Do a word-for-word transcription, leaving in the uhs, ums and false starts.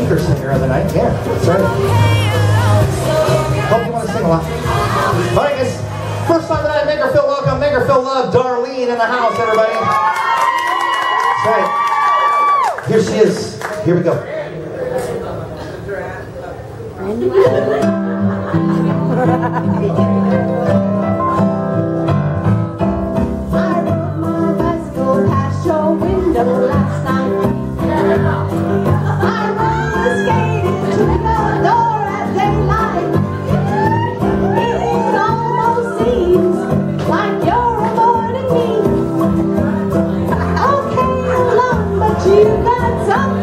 anchor singer of the night. Yeah, that's right. Hope you want to sing a lot. All right, guys. First time tonight, make her feel welcome, make her feel loved. Darlene in the house, everybody. That's right. Here she is. Here we go. Last night I roller skated to your door at daylight. It almost seems like you're avoiding me. Okay, alone, but you got something.